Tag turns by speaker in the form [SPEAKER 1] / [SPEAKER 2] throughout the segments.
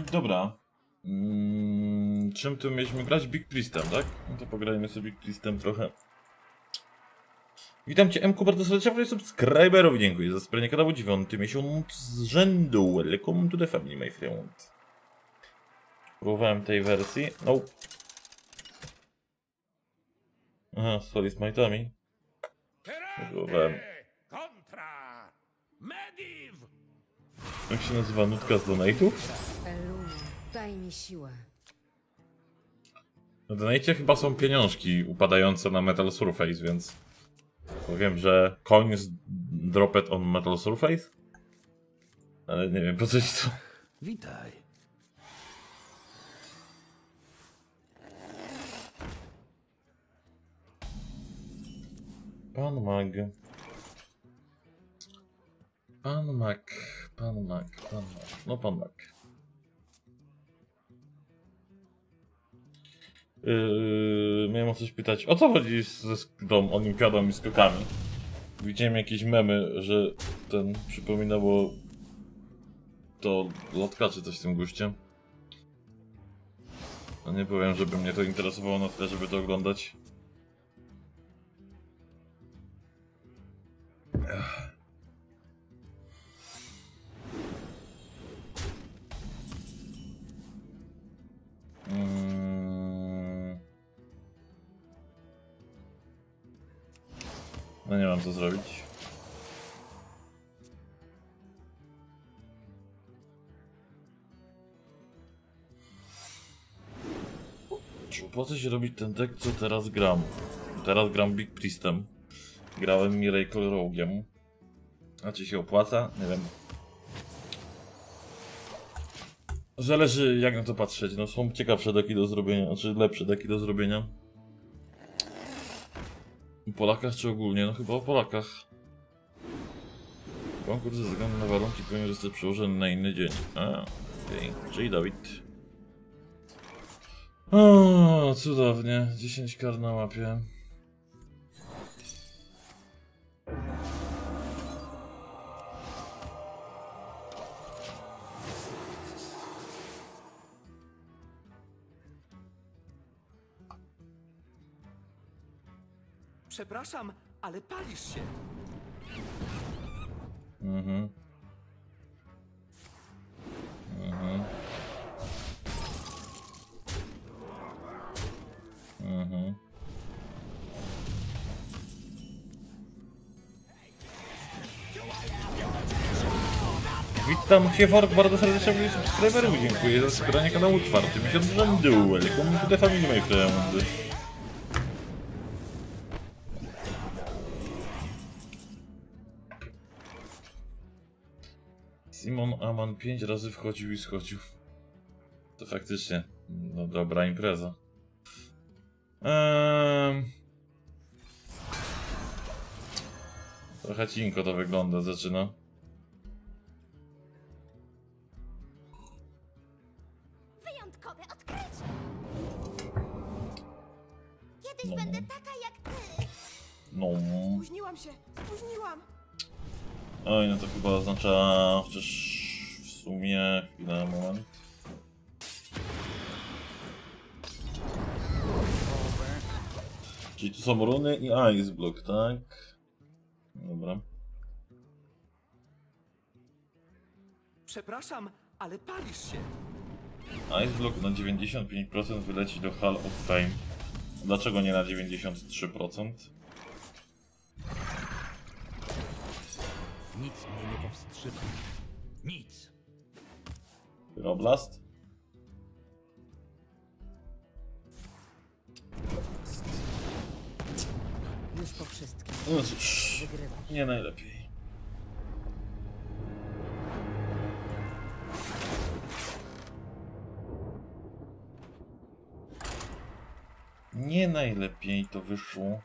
[SPEAKER 1] Dobra. Czym tu mieliśmy grać? Big Priestem, tak? No to pograjmy sobie Big Priestem trochę. Witam Cię, MQ, bardzo serdecznie, subskryberów. Dziękuję za wspieranie kanału 9. miesiąc z rzędu. Welcome to the family, my friend. Próbowałem tej wersji. Nope. Aha, sorry, z majtami. Próbowałem. Jak się nazywa nutka z donate'ów?
[SPEAKER 2] Daj mi siłę.
[SPEAKER 1] Na donate'cie chyba są pieniążki upadające na Metal Surface, więc powiem, że coins dropped on Metal Surface? Ale nie wiem, po coś co.
[SPEAKER 3] Witaj.
[SPEAKER 1] Pan Mag. Pan Mag. No pan Mag. Miałem o coś pytać. O co chodzi z tą olimpiadą i skokami? Widziałem jakieś memy, że ten przypominało to lotka czy coś w tym guście. No nie powiem, żeby mnie to interesowało na tyle, żeby to oglądać. No nie mam co zrobić. Czy opłaca się robić ten deck, co teraz gram? Teraz gram Big Priestem. Grałem Miracle Rogue'iem. A czy się opłaca? Nie wiem. Zależy jak na to patrzeć. No są ciekawsze deki do zrobienia, znaczy lepsze deki do zrobienia. O Polakach czy ogólnie? No chyba o Polakach. Konkurs ze względu na warunki powinien zostać przełożony na inny dzień. Okej. Czyli Dawid. O, cudownie. 10 kar na mapie.
[SPEAKER 3] Przepraszam, ale palisz się.
[SPEAKER 1] Witam Cię, Fork, bardzo serdecznie moich subskryberów. Dziękuję za wspieranie kanału 4. miesiąc z rzędu. Welcome to the family, my friend. Simon Aman 5 razy wchodził i schodził. To faktycznie, no dobra impreza. Trochę cinko to wygląda, zaczyna.
[SPEAKER 4] Wyjątkowe odkrycie! Kiedyś będę taka jak ty!
[SPEAKER 1] No.
[SPEAKER 4] Spóźniłam się! Spóźniłam!
[SPEAKER 1] Oj, no to chyba oznacza, chociaż w sumie, chwilę, moment. Czyli tu są runy i Ice Block, tak? Dobra.
[SPEAKER 3] Przepraszam, ale palisz się.
[SPEAKER 1] Ice Block na 95% wyleci do Hall of Fame. Dlaczego nie na 93%?
[SPEAKER 3] Nic mnie nie powstrzyma. Nic.
[SPEAKER 1] Pyroblast?
[SPEAKER 2] Już po wszystkim.
[SPEAKER 1] No cóż,
[SPEAKER 2] Wygrywasz.
[SPEAKER 1] nie najlepiej. Nie najlepiej to wyszło.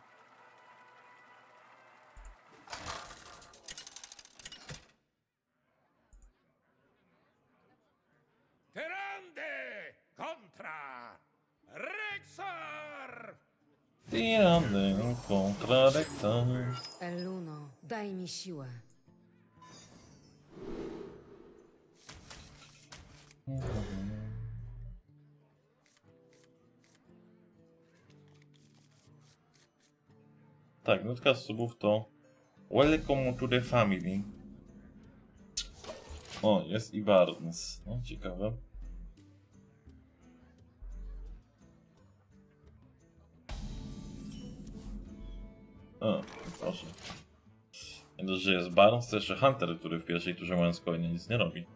[SPEAKER 5] Tyrande kontra Rexar!
[SPEAKER 1] Tirany kontra Rexar.
[SPEAKER 2] Eluno, daj mi siłę.
[SPEAKER 1] Tak, nutka z subów to Welcome to the family. O, jest i Barnes. No, ciekawe. O, proszę. Nie dość, że jest Barnes, to jeszcze Hunter, który w pierwszej turze mówiąc spokojnie nic nie robi.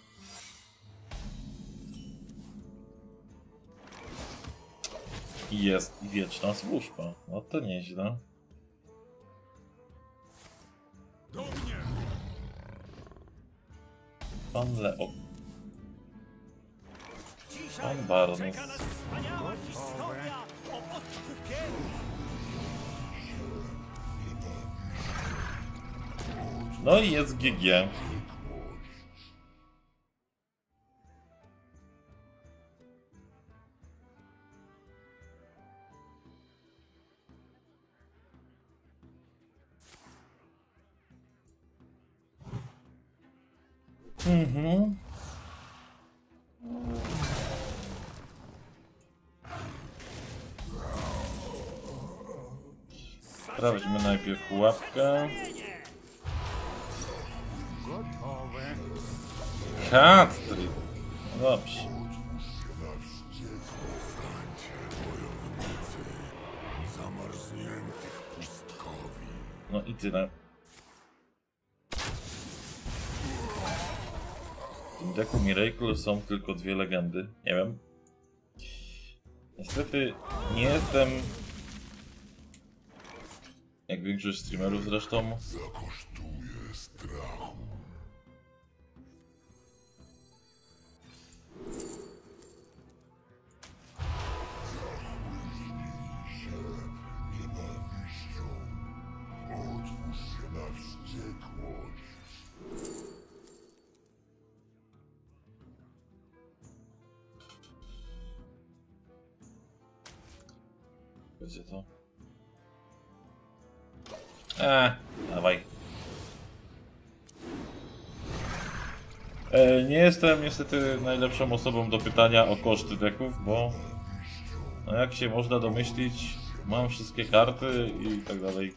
[SPEAKER 1] I jest i wieczna służba. No to nieźle.
[SPEAKER 5] Do mnie!
[SPEAKER 1] Pan Leo.
[SPEAKER 6] Dzisiaj
[SPEAKER 1] Pan Barnes.
[SPEAKER 6] czeka nas wspaniała historia o odkupieniu.
[SPEAKER 1] No i jest GG. Sprawdźmy najpierw pułapkę. Hat-trick. No dobrze. No i tyle. W tym deku Miracle są tylko 2 legendy. Nie wiem. Niestety nie jestem, jak większość streamerów zresztą, Będzie to. Dawaj. Nie jestem niestety najlepszą osobą do pytania o koszty deków, bo no jak się można domyślić, mam wszystkie karty i tak dalej.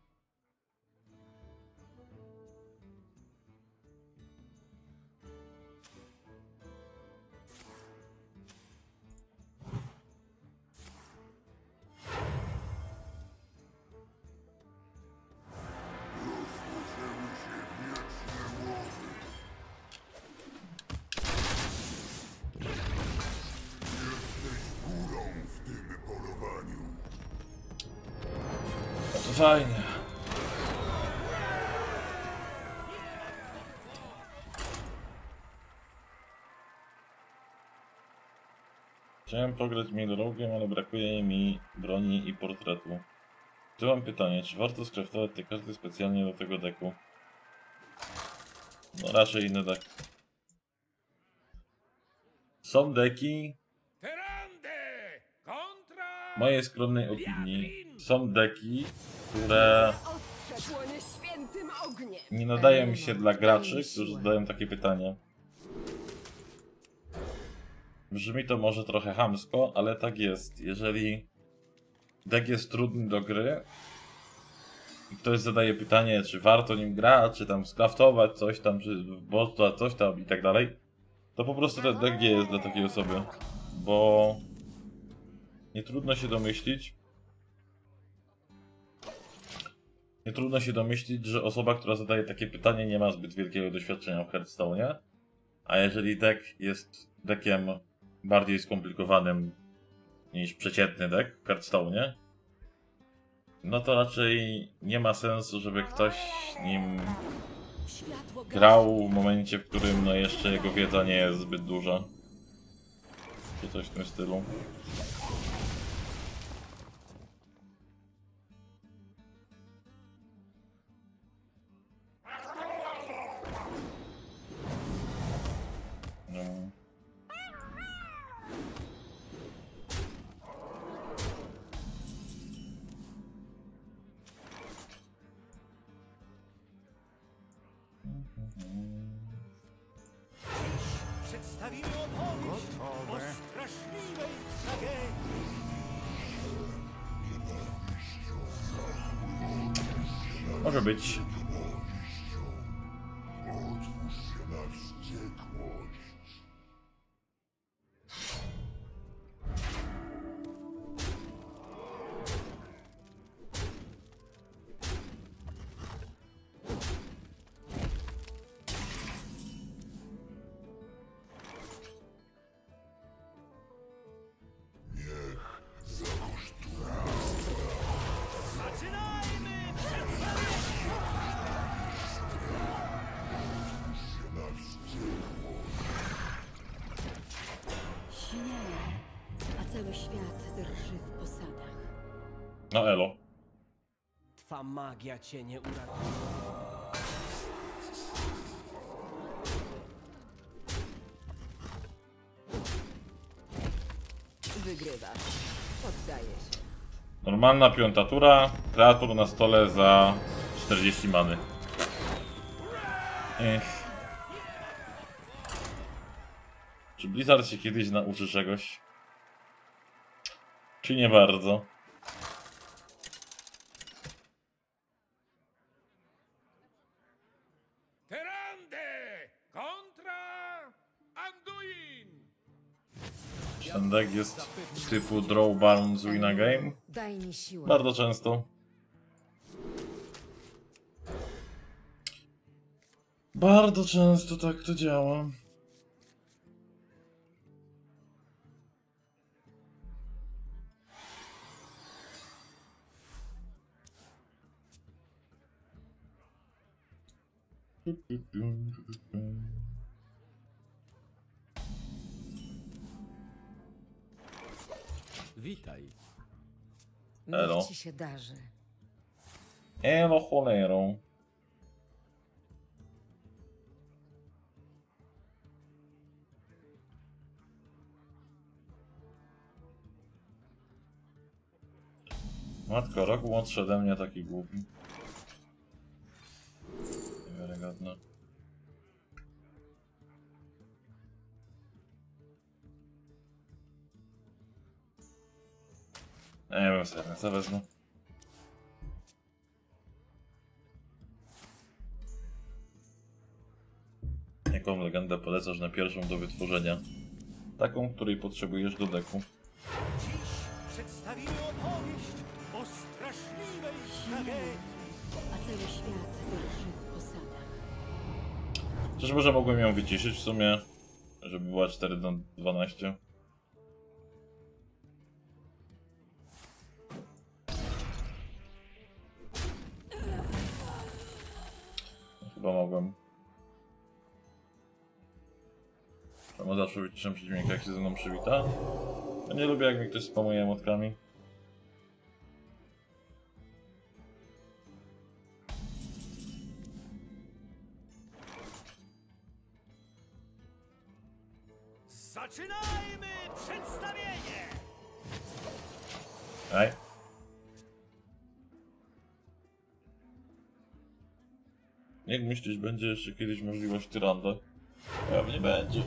[SPEAKER 1] To fajnie. Chciałem pograć Milrogiem, ale brakuje mi broni i portretu. Tu mam pytanie, czy warto skraftować te karty specjalnie do tego deku? No raczej inny deck. Są deki,
[SPEAKER 5] Tyrande! Kontra!
[SPEAKER 1] w mojej skromnej opinii, są deki, które
[SPEAKER 7] Ostrze płonie świętym ogniem.
[SPEAKER 1] nie nadają się dla graczy, którzy zadają takie pytania. Brzmi to może trochę chamsko, ale tak jest. Jeżeli deck jest trudny do gry i ktoś zadaje pytanie, czy warto nim grać, czy tam skraftować coś tam, czy bota coś tam i tak dalej, to po prostu ten deck nie jest dla takiej osoby, bo nie trudno się domyślić, że osoba, która zadaje takie pytanie, nie ma zbyt wielkiego doświadczenia w Hearthstone'ie, a jeżeli deck jest deckiem bardziej skomplikowanym niż przeciętny deck w Hearthstone'ie, no to raczej nie ma sensu, żeby ktoś nim
[SPEAKER 7] Światło
[SPEAKER 1] grał w momencie, w którym no jeszcze jego wiedza nie jest zbyt duża. Czy coś w tym stylu. No.
[SPEAKER 6] Przedstawimy opowieść o straszliwej tragedii.
[SPEAKER 1] Może być.
[SPEAKER 6] Zaczynajmy przedstawienie!
[SPEAKER 7] Śnieje, a cały świat drży w posadach.
[SPEAKER 1] No elo.
[SPEAKER 6] Twa magia cię nie uratuje.
[SPEAKER 7] Wygrywasz. Poddaję się.
[SPEAKER 1] Normalna piąta tura. Kreatur na stole za 40 many. Ech. Czy Blizzard się kiedyś nauczy czegoś? Czy nie bardzo?
[SPEAKER 5] Tyrande kontra Anduin!
[SPEAKER 1] Ten deck jest typu draw, bounce, win a game?
[SPEAKER 2] Daj mi siłę.
[SPEAKER 1] Bardzo często. Bardzo często tak to działa.
[SPEAKER 3] Witaj.
[SPEAKER 1] Elo.
[SPEAKER 2] Niech ci się darzy.
[SPEAKER 1] Elo cholerą. Matko, rok młodszy ode mnie, taki głupi. Niewiarygodne. Nie wiem, sobie co wezmę. Jaką legendę polecasz na pierwszą do wytworzenia? Taką, której potrzebujesz do deku.
[SPEAKER 6] Dziś przedstawimy opowieść o straszliwej tragedii.
[SPEAKER 7] A cały świat drży w posadach.
[SPEAKER 1] Czyż może mogłem ją wyciszyć w sumie, żeby była 4/12? Chyba mogłem. Czemu zawsze wyciszam przeciwnika, jak się ze mną przywita? Ja nie lubię, jak mi ktoś spamuje emotkami.
[SPEAKER 6] Zaczynajmy przedstawienie!
[SPEAKER 1] Ej. Jak myślisz, będzie jeszcze kiedyś możliwość tyranda? Pewnie będzie.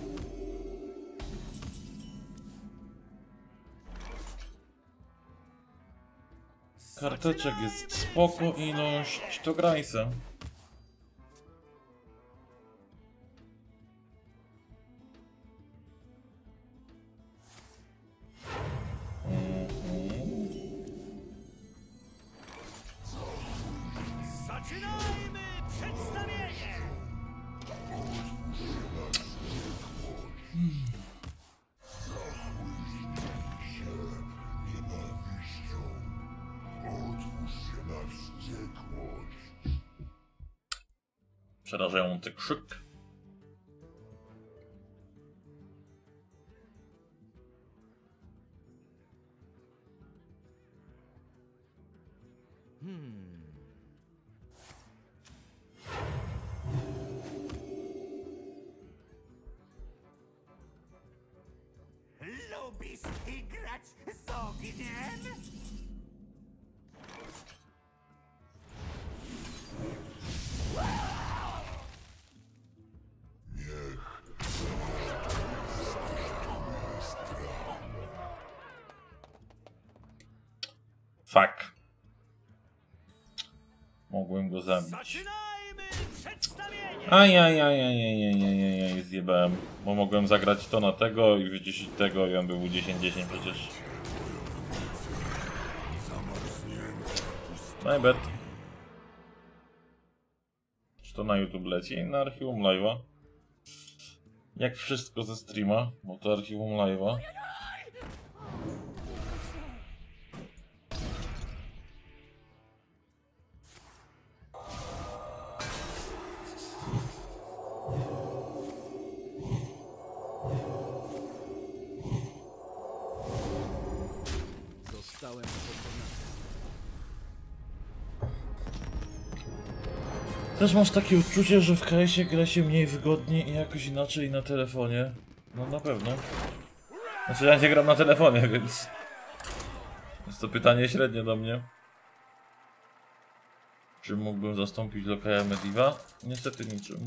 [SPEAKER 1] Karteczek jest spoko, ilość to grajse.
[SPEAKER 6] Zaczynajmy przedstawienie!
[SPEAKER 1] Przerażający krzyk.
[SPEAKER 6] Lubisz igrać z ogniem?
[SPEAKER 1] Fuck. Mogłem go zabić.
[SPEAKER 6] Zaczynajmy przedstawienie!
[SPEAKER 1] Ajajajajajajajajaj, zjebałem. Bo mogłem zagrać to na tego i wyciszyć tego i on był 10-10 przecież. Najbet. Czy to na YouTube leci? Na archiwum live'a. Jak wszystko ze streama, bo to archiwum live'a.
[SPEAKER 3] Zostałem pokonany.
[SPEAKER 1] Też masz takie uczucie, że w KS-ie gra się mniej wygodnie i jakoś inaczej na telefonie? No na pewno. Znaczy ja nie gram na telefonie, więc... Jest to pytanie średnie do mnie. Czy mógłbym zastąpić Lokaja Mediva? Niestety niczym.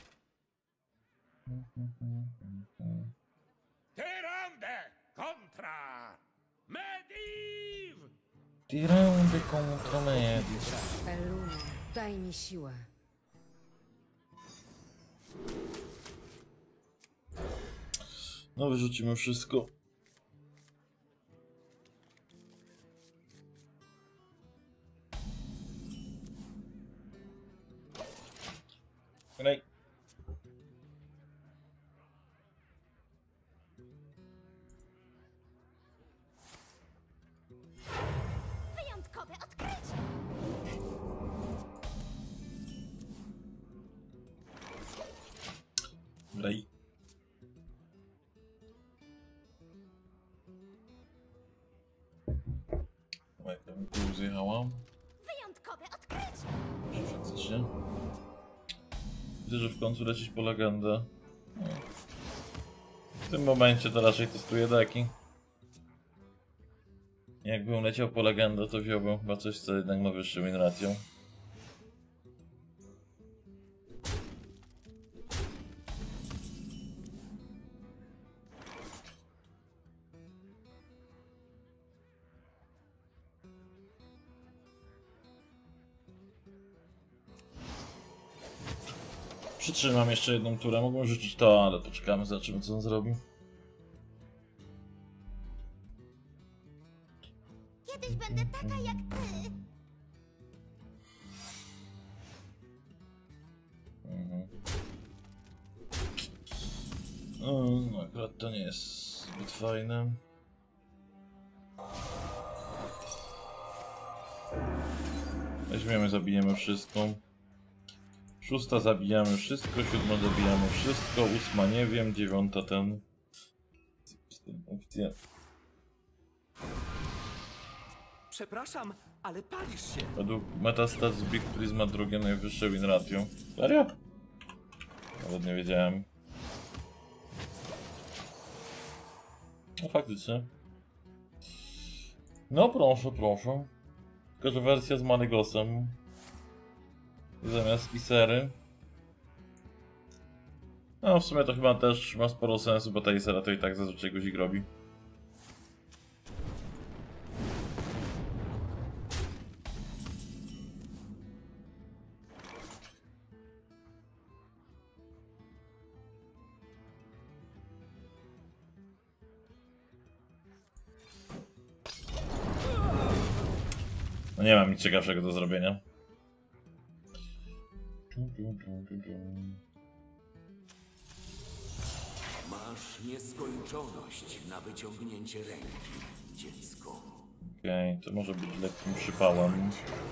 [SPEAKER 5] Tyrande kontra Mediv!
[SPEAKER 1] Tirande contra Mediv.
[SPEAKER 2] Elluno, daj mi siłę.
[SPEAKER 1] No wyrzucimy wszystko. Graj.
[SPEAKER 4] Wyjątkowe odkrycie!
[SPEAKER 1] Graj. Tam tu zjechałam.
[SPEAKER 4] Wyjątkowe odkrycie!
[SPEAKER 1] Faktycznie. Widzę, że w końcu lecieć po legendę. No. W tym momencie to raczej testuję deki. Jakbym leciał po legendę, to wziąłbym chyba coś, co jednak ma wyższy win ratio. Przytrzymam jeszcze jedną turę, mogłem rzucić to, ale poczekamy, zobaczymy co on zrobi.
[SPEAKER 4] Kiedyś będę taka jak ty!
[SPEAKER 1] No akurat to nie jest zbyt fajne. Weźmiemy, zabijemy wszystko. 6 zabijamy wszystko, 7 zabijamy wszystko, 8 nie wiem, 9 ten... opcję.
[SPEAKER 3] Przepraszam, ale palisz się.
[SPEAKER 1] Według Metastats Big Priest ma drugie najwyższe win ratio. Serio? Nawet nie wiedziałem. No faktycznie. No proszę, proszę. Tylko że wersja z Malygosem. Zamiast Isery. No w sumie to chyba też ma sporo sensu, bo ta Isera to i tak zazwyczaj guzik robi. No nie mam nic ciekawszego do zrobienia.
[SPEAKER 8] Masz nieskończoność na wyciągnięcie ręki, dziecko.
[SPEAKER 1] Okej, to może być lekkim przypałem.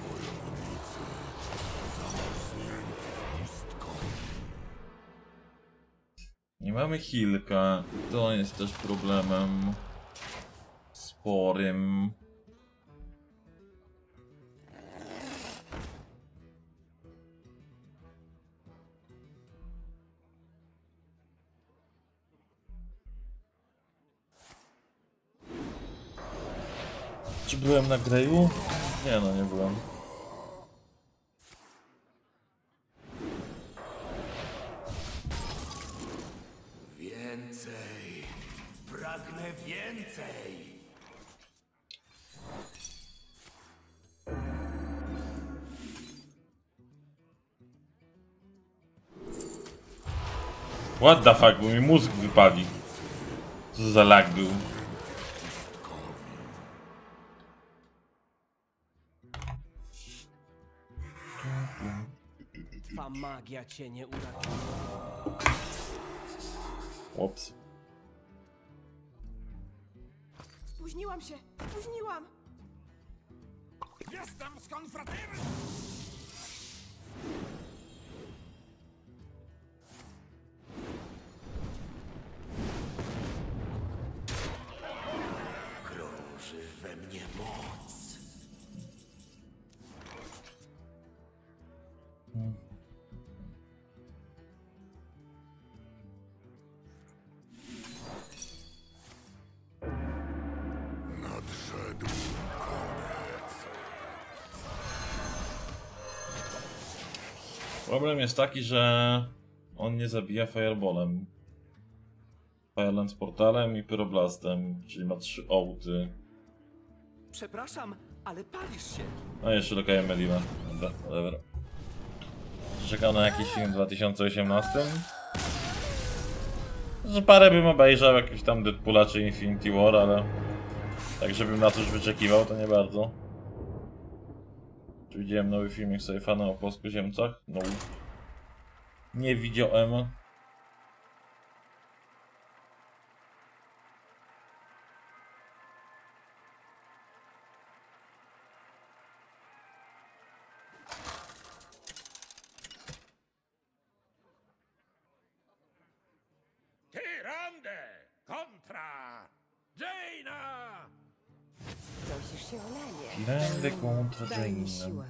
[SPEAKER 1] Nie mamy healka, to jest też problemem sporym. Czy byłem na Greju? Nie no, nie byłem.
[SPEAKER 8] Więcej! Pragnę więcej!
[SPEAKER 1] What the fuck, bo mi mózg wypali. Co za lag był.
[SPEAKER 3] Twa magia cię nie uratuje.
[SPEAKER 1] Ops.
[SPEAKER 9] Spóźniłam się! Spóźniłam!
[SPEAKER 5] Jestem z konfratery!
[SPEAKER 8] Krąży we mnie moc.
[SPEAKER 5] Nadszedł.
[SPEAKER 1] Problem jest taki, że on nie zabija Fireballem. Fireland z portalem i Pyroblastem, czyli ma 3 ołty.
[SPEAKER 3] Przepraszam, ale palisz się.
[SPEAKER 1] No i jeszcze lokajem Medivh. Dobra, whatever. Czekał na jakiś film w 2018. Że parę bym obejrzał, jakiś tam Deadpoola czy Infinity War, ale tak żebym na coś wyczekiwał, to nie bardzo. Czy widziałem nowy filmik Sejfana o płaskoziemcach? No. Nie widziałem.
[SPEAKER 5] Tyrande kontra Jaina!
[SPEAKER 2] Prosisz się o lanie.
[SPEAKER 1] Tyrandy kontra
[SPEAKER 2] Daj mi
[SPEAKER 1] Jaina.
[SPEAKER 2] siłę.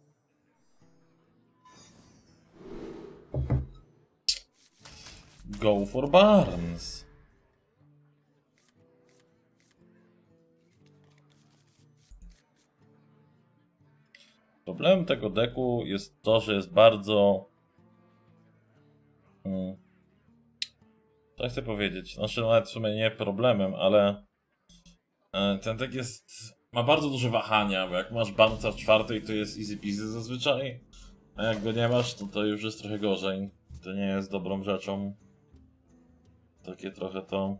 [SPEAKER 1] Go for Barnes. Problemem tego deku jest to, że jest bardzo... Co chcę powiedzieć? Znaczy nawet w sumie nie problemem, ale ten deck jest... ma bardzo duże wahania, bo jak masz Barnesa w 4, to jest easy peasy zazwyczaj, a jak go nie masz, to już jest trochę gorzej. To nie jest dobrą rzeczą. Takie trochę to...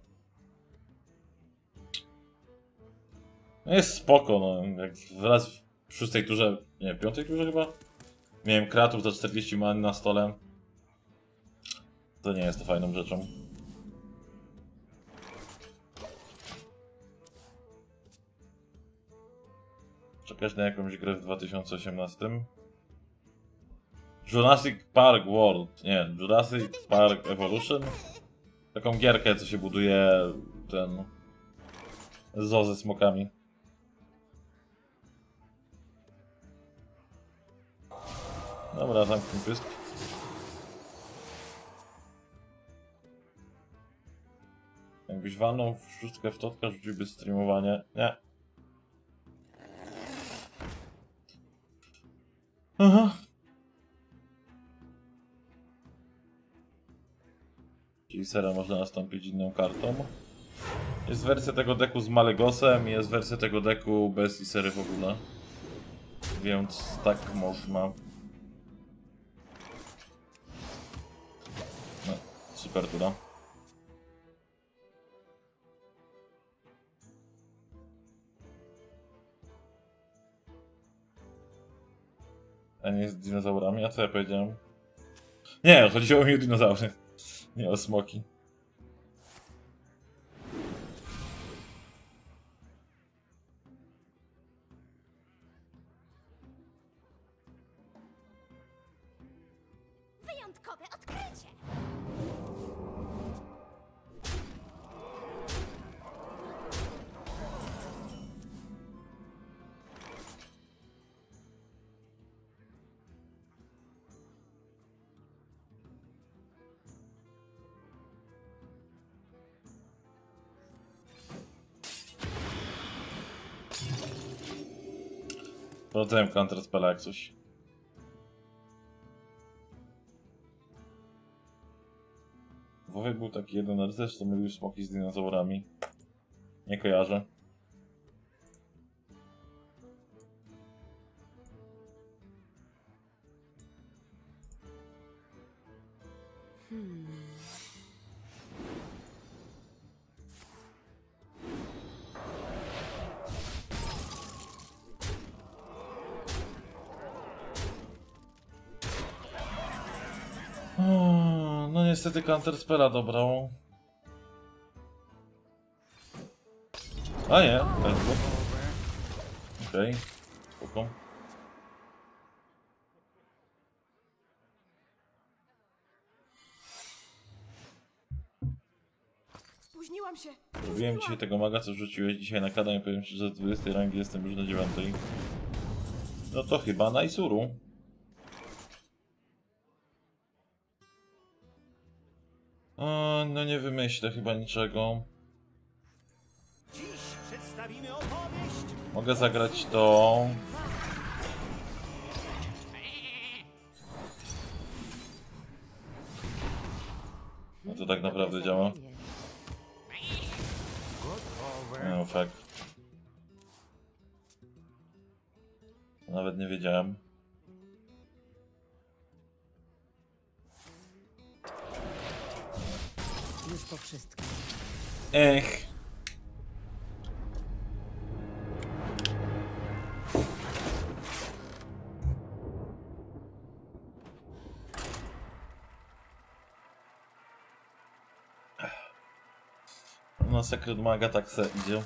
[SPEAKER 1] No jest spoko, no. Jak wraz w 6 turze, nie, w 5 turze chyba, miałem kreatur za 40 man na stole. To nie jest to fajną rzeczą. Czekać na jakąś grę w 2018? Jurassic Park World, nie, Jurassic Park Evolution? Taką gierkę, co się buduje, ten... zoo ze smokami. Dobra, zamknij pysk. Jakbyś walnął w szóstkę w totka, rzuciłby streamowanie. Nie. Aha. Czyli sera można nastąpić inną kartą. Jest wersja tego deku z Malegosem i jest wersja tego deku bez Isery w ogóle. Więc tak można. No, super tura. A nie z dinozaurami? A co ja powiedziałem? Nie, chodziło mi o dinozaury. Nie o smoki.
[SPEAKER 4] Wyjątkowe odkrycie!
[SPEAKER 1] Sprawdzałem counterspella jak coś. WoWie był taki jeden rycerz, co mylił smoki z dinozaurami. Nie kojarzę. niestety Counterspella dobrał. A nie, ten był. Okej, spoko.
[SPEAKER 9] Spóźniłam się.
[SPEAKER 1] Zrobiłem dzisiaj tego maga, co rzuciłeś dzisiaj na kanał i powiem ci, że z 20 rangi jestem już na 9. No to chyba na Isuru. O, no nie wymyślę chyba niczego.
[SPEAKER 6] Dziś przedstawimy opowieść.
[SPEAKER 1] Mogę zagrać to. No to tak naprawdę działa. No fakt. Nawet nie wiedziałem.
[SPEAKER 7] Już po wszystkim.
[SPEAKER 1] Ech. No Secret Maga tak se idzie.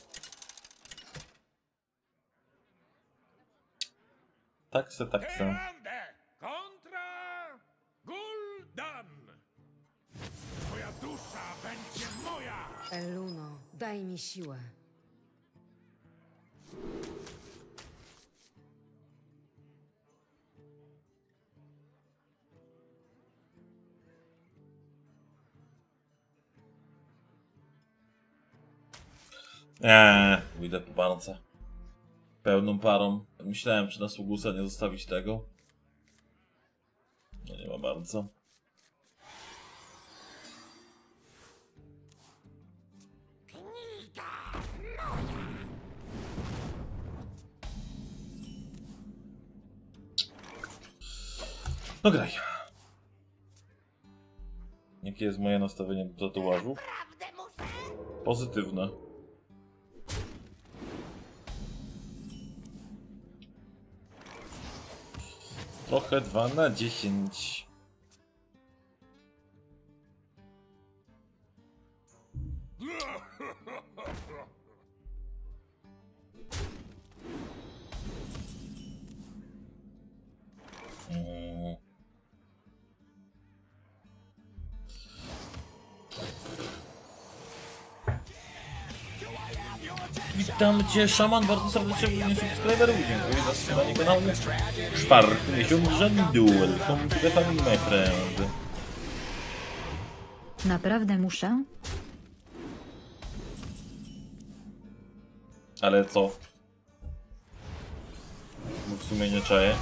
[SPEAKER 1] Tak se.
[SPEAKER 5] Tyrande kontra Gul'dan. Twoja dusza będzie moja.
[SPEAKER 7] Eluno, daj mi siłę.
[SPEAKER 1] Pójdę po barce. Pełną parą. Myślałem, czy na Sługusa nie zostawić tego. No nie ma bardzo. No graj. Jakie jest moje nastawienie do tatuażu? Pozytywne. Trochę 2 na 10. Witam cię, szaman, bardzo serdecznie również subskryberów. Dziękuję za wspieranie kanału. 4. miesiąc rzędu. Welcome to the family, my friend.
[SPEAKER 7] Naprawdę muszę?
[SPEAKER 1] Ale co? Bo w sumie nie czaję.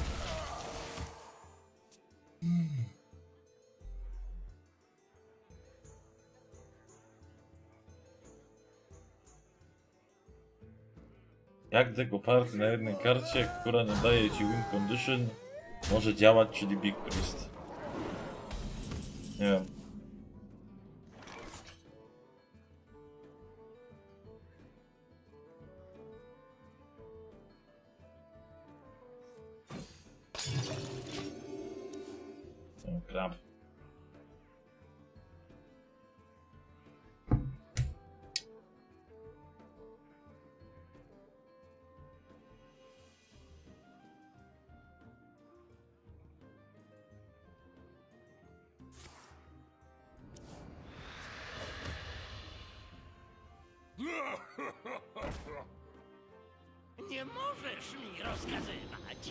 [SPEAKER 1] Jak tego party na jednej karcie, która nie daje ci win condition, może działać, czyli Big Priest? Nie wiem. O, krab.
[SPEAKER 6] Nie możesz mi rozkazywać.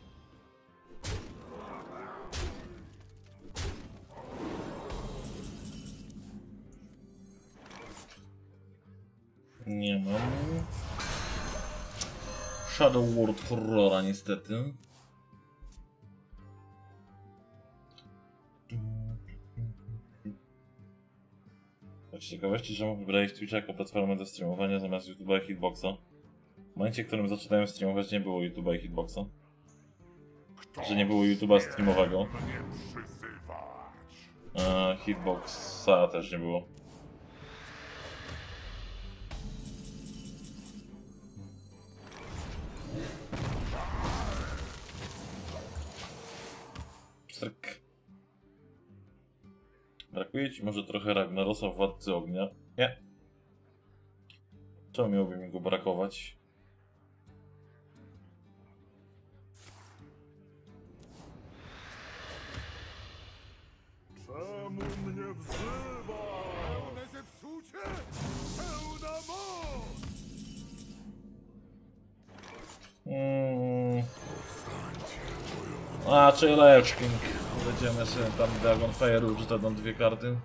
[SPEAKER 1] Nie mam. Shadow World Horrora niestety. Tak z ciekawości, że wybrałeś Twitcha jako platformę do streamowania zamiast YouTube'a i Hitboxa. W momencie, w którym zaczynałem streamować, nie było YouTube'a i Hitboxa. Że nie było YouTube'a streamowego. A Hitboxa też nie było. Pstryk. Brakuje ci może trochę Ragnarosa, Władcy Ognia? Nie. Czemu miałoby mi go brakować?
[SPEAKER 5] Czemu mnie wzywa? Pełne zepsucie? Pełna moc!
[SPEAKER 1] A, czy Lich King. Będziemy sobie tam Dragonfire użyte tam 2 karty.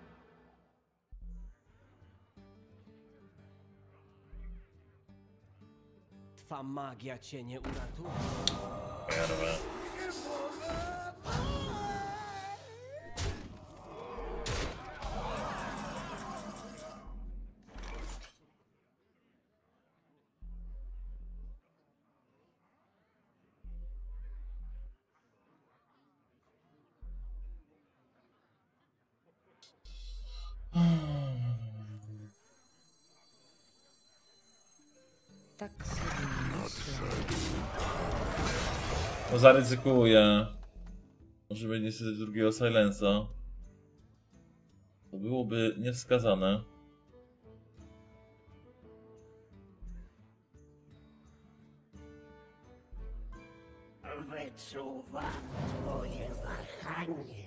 [SPEAKER 3] Twa magia cię nie uratuje.
[SPEAKER 1] Pierwe.
[SPEAKER 2] Tak sobie myślę.
[SPEAKER 1] No zaryzykuję. Może będzie niestety drugiego Silensa. To byłoby niewskazane.
[SPEAKER 8] Wyczuwam twoje wahanie.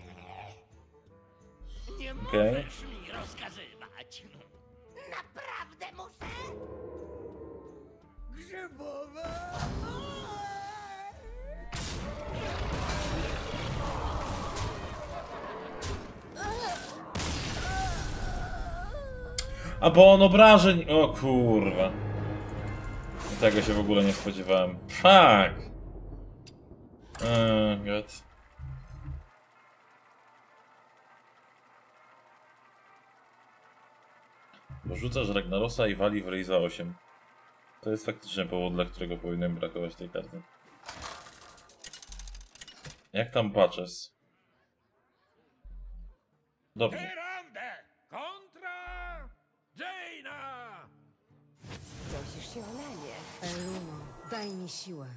[SPEAKER 8] Nie
[SPEAKER 1] Okej.
[SPEAKER 8] możesz mi rozkazywać. Naprawdę muszę? Grzybowe!
[SPEAKER 1] A bo on obrażeń... O kurwa. Tego się w ogóle nie spodziewałem. Fuck! God. Rzucasz Ragnarosa i wali w Ryza 8. To jest faktycznie powód, dla którego powinienem brakować tej karty. Jak tam Patches? Dobrze.
[SPEAKER 5] Tyrande kontra Jaina!
[SPEAKER 2] Prosisz się o lanie.
[SPEAKER 7] Eluno, daj mi siłę.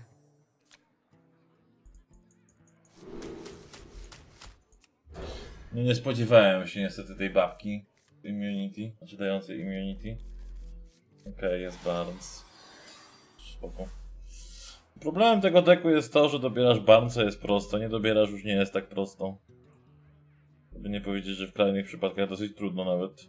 [SPEAKER 1] No nie spodziewałem się niestety tej babki. Immunity, znaczy dającej immunity. Okej, jest Barnes. Spoko. Problemem tego deku jest to, że dobierasz Barnesa jest prosto, nie dobierasz już nie jest tak prosto. Żeby nie powiedzieć, że w krajnych przypadkach dosyć trudno nawet.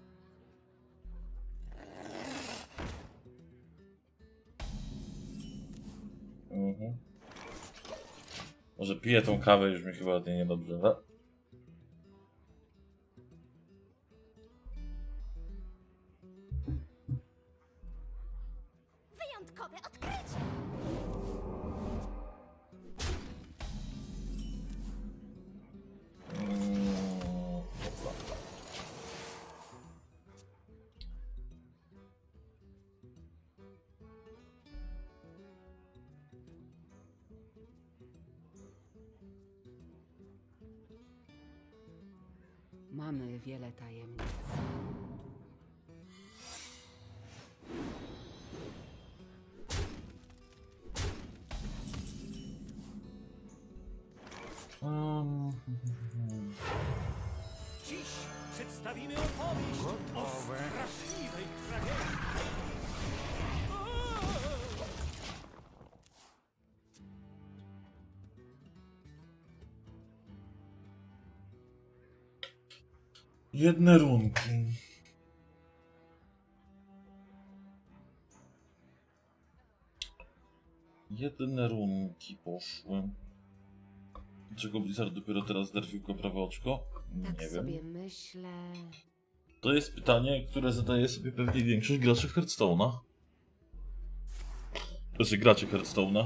[SPEAKER 1] Może piję tą kawę, już mi chyba nie niedobrze.
[SPEAKER 4] Wyjątkowe odkrycie!
[SPEAKER 7] Mamy wiele tajemnic.
[SPEAKER 6] Dziś przedstawimy opowieść o straszliwej tragedii.
[SPEAKER 1] Jedne runki. Jedne runki poszły. Dlaczego Blizzard dopiero teraz zderwił go prawe oczko?
[SPEAKER 7] Tak
[SPEAKER 1] Nie
[SPEAKER 7] sobie
[SPEAKER 1] wiem.
[SPEAKER 7] myślę.
[SPEAKER 1] To jest pytanie, które zadaje sobie pewnie większość graczy Hearthstone'a. Znaczy graczy Hearthstone'a.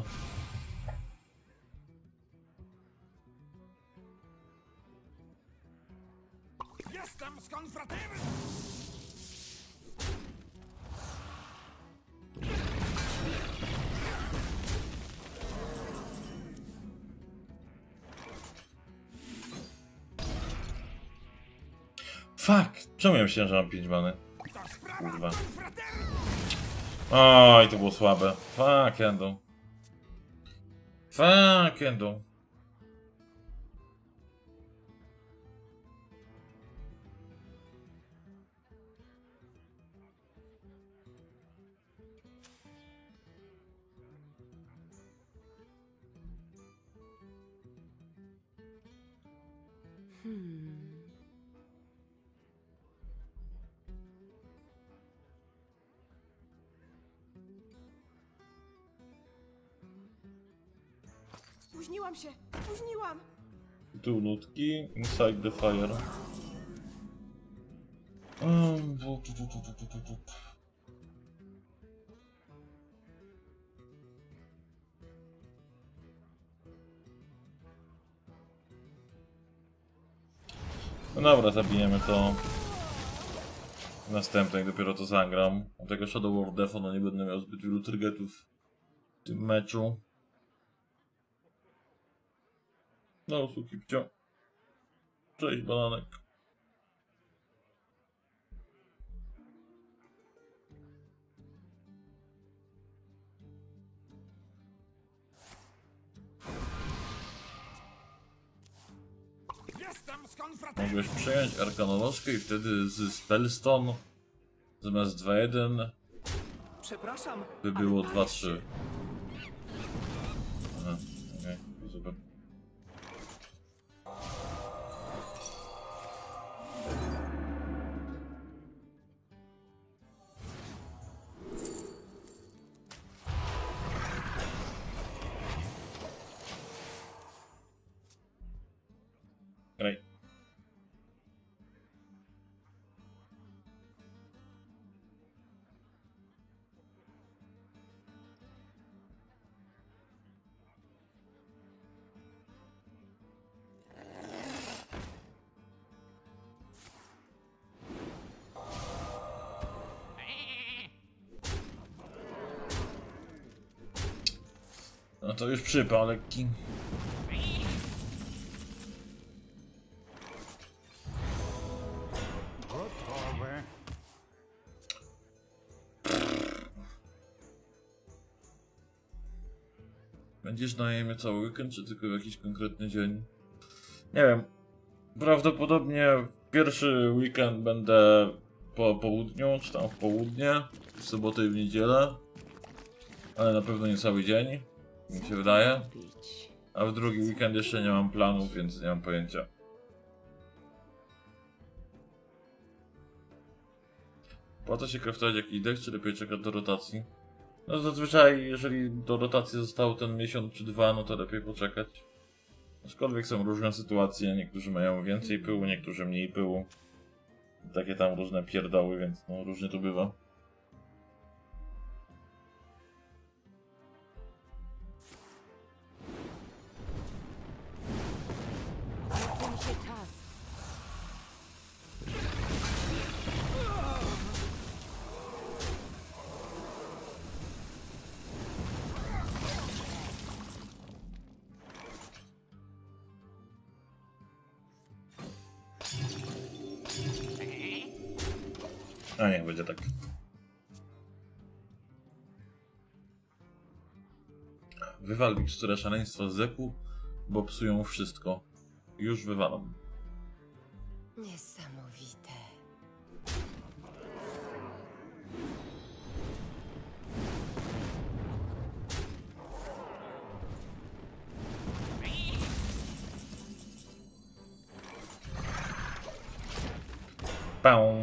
[SPEAKER 5] Jestem z konfraterem!
[SPEAKER 1] Fuck! Czemu ja myślałem, że mam 5 many? Kurwa. Oj, to było słabe. Fuck, Endo. Fuck, Endo.
[SPEAKER 9] Spóźniłam się! Spóźniłam!
[SPEAKER 1] Tytuł nutki, Inside the Fire. No dobra, zabijemy to. Następnej dopiero to zagram. A tego Shadow of Death, no nie będę miał zbyt wielu targetów w tym meczu. No, Sukipcio. Cześć, bananek.
[SPEAKER 5] Jestem z konfraternity!
[SPEAKER 1] Mogłeś przejąć arkanolożkę i wtedy z Spellstone zamiast 2-1
[SPEAKER 3] Przepraszam,
[SPEAKER 1] by było 2-3. Aha, okej, super. Graj. No to już przypał lekki.
[SPEAKER 5] Gotowe.
[SPEAKER 1] Będziesz na jemie cały weekend, czy tylko w jakiś konkretny dzień? Nie wiem. Prawdopodobnie w pierwszy weekend będę po południu, czy tam w południe, w sobotę i w niedzielę. Ale na pewno nie cały dzień, mi się wydaje. A w drugi weekend jeszcze nie mam planów, więc nie mam pojęcia. Opłaca się craftować jakiś deck, czy lepiej czekać do rotacji? No zazwyczaj, jeżeli do rotacji został ten miesiąc czy dwa, no to lepiej poczekać. Aczkolwiek są różne sytuacje, niektórzy mają więcej pyłu, niektórzy mniej pyłu. Takie tam różne pierdoły, więc no różnie to bywa.
[SPEAKER 2] Kończy mi się czas.
[SPEAKER 1] A niech będzie tak. Wywal miksturę szaleństwa z zeku, bo psują wszystko. Już wywalam.
[SPEAKER 2] Niesamowite.
[SPEAKER 1] Pał.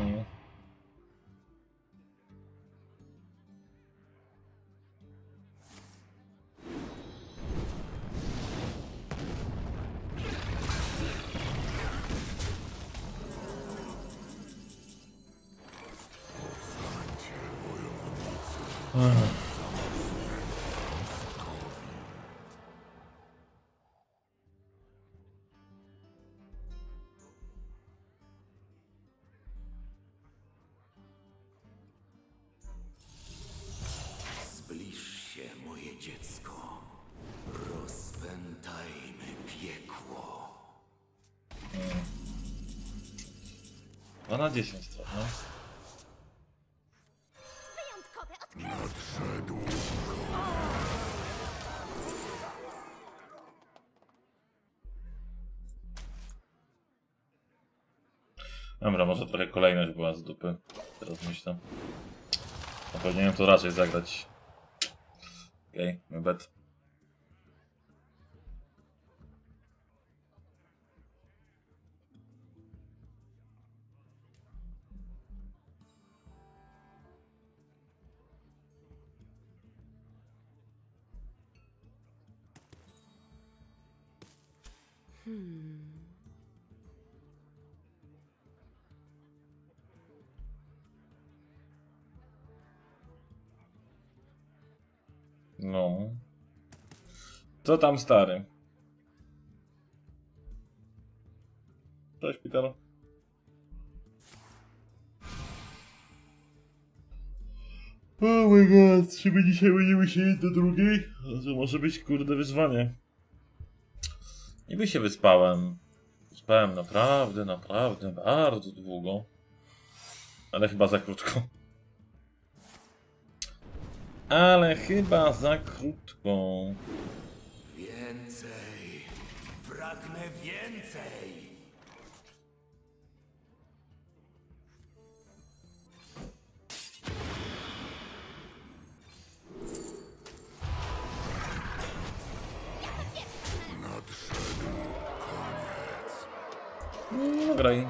[SPEAKER 5] Zbliż się, moje dziecko. Rozpętajmy piekło.
[SPEAKER 1] 2 na 10 to, no.
[SPEAKER 4] Wyjątkowe odkrycie!
[SPEAKER 5] Nadszedł.
[SPEAKER 1] Dobra, może trochę kolejność była z dupy. Teraz myślę. No powinienem to raczej zagrać. Okej, my bet. No. Co tam, stary? Cześć, Peter. Oh my god, czy my dzisiaj będziemy siedzieć do drugiej? To może być, kurde, wyzwanie. Niby się wyspałem. Wyspałem naprawdę bardzo długo. Ale chyba za krótko. Ale chyba za krótko.
[SPEAKER 5] Więcej. Pragnę więcej.
[SPEAKER 1] No, graj.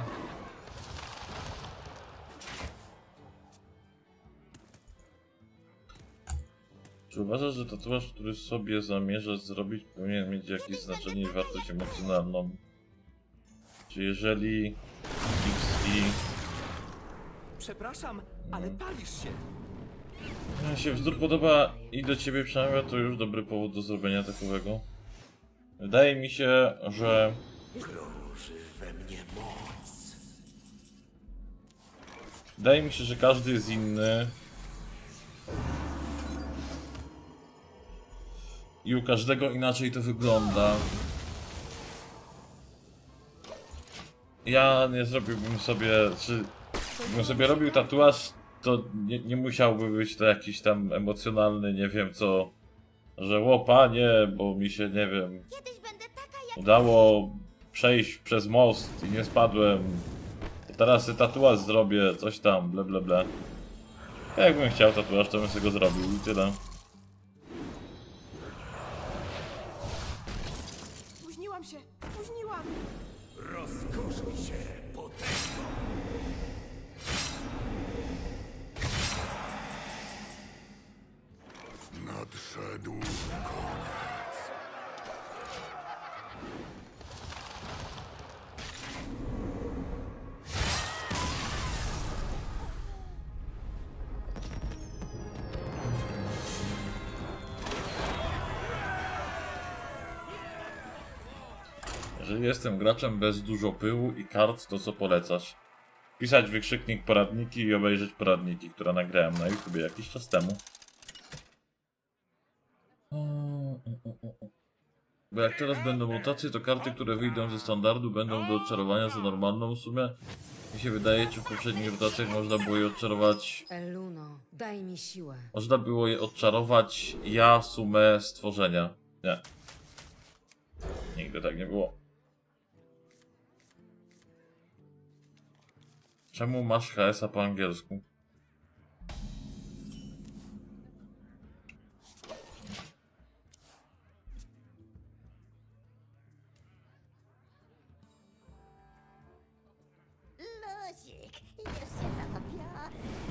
[SPEAKER 1] Czy uważasz, że tatuaż, który sobie zamierzasz zrobić, powinien mieć jakieś znaczenie i wartość emocjonalną? Czy jeżeli XI...
[SPEAKER 3] Przepraszam, ale palisz się.
[SPEAKER 1] Jak się wzór podoba i do ciebie przemawia, to już dobry powód do zrobienia takowego. Wydaje mi się, że...
[SPEAKER 5] Krąży we mnie moc.
[SPEAKER 1] Wydaje mi się, że każdy jest inny. I u każdego inaczej to wygląda. Ja nie zrobiłbym sobie... Czy gdybym sobie robił tatuaż, to nie musiałby być to jakiś tam emocjonalny, nie wiem co... Że o panie, bo mi się, nie wiem...
[SPEAKER 4] Kiedyś będę taka jak...
[SPEAKER 1] Udało przejść przez most i nie spadłem. Teraz sobie tatuaż zrobię, coś tam, ble ble ble. Jakbym chciał tatuaż, to bym sobie go zrobił i tyle.
[SPEAKER 9] Spóźniłam się! Spóźniłam!
[SPEAKER 5] Rozkoszuj się potęgą. Nadszedł koniec.
[SPEAKER 1] Jeżeli jestem graczem bez dużo pyłu i kart, to co polecasz? Pisać wykrzyknik poradniki i obejrzeć poradniki, które nagrałem na YouTube jakiś czas temu. Bo jak teraz będą mutacje, to karty, które wyjdą ze standardu, będą do odczarowania za normalną sumę. Mi się wydaje, czy w poprzednich mutacjach można było je odczarować...
[SPEAKER 7] Eluno, daj mi siłę.
[SPEAKER 1] Można było je odczarować ja sumę stworzenia. Nie. Nigdy tak nie było. Czemu masz HS-a po angielsku?
[SPEAKER 8] Luzik, już się zatopiony.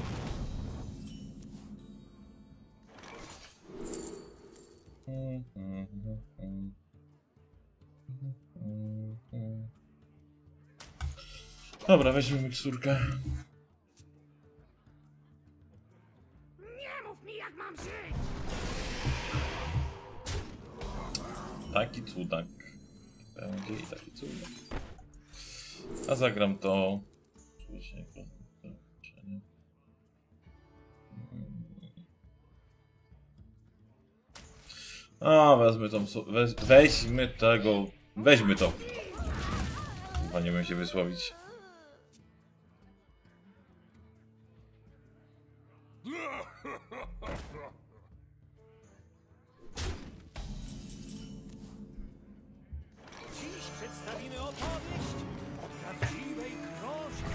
[SPEAKER 1] Dobra, weźmy miksturkę.
[SPEAKER 8] Nie mów mi, jak mam żyć!
[SPEAKER 1] Taki cudak. Będzie i taki cudak. A zagram to... A, wezmę tą... Weźmy tego... Weźmy to. Chyba nie wiem się wysłowić.
[SPEAKER 6] Dziś przedstawimy opowieść o prawdziwej groźbie.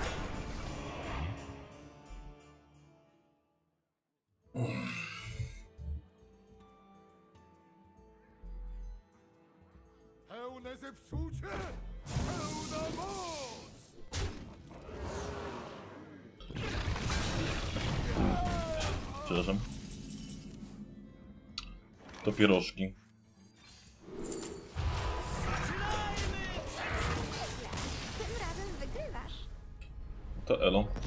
[SPEAKER 5] Pełne zepsucie! Pełna moc!
[SPEAKER 1] Przepraszam. To pierożki. To elo.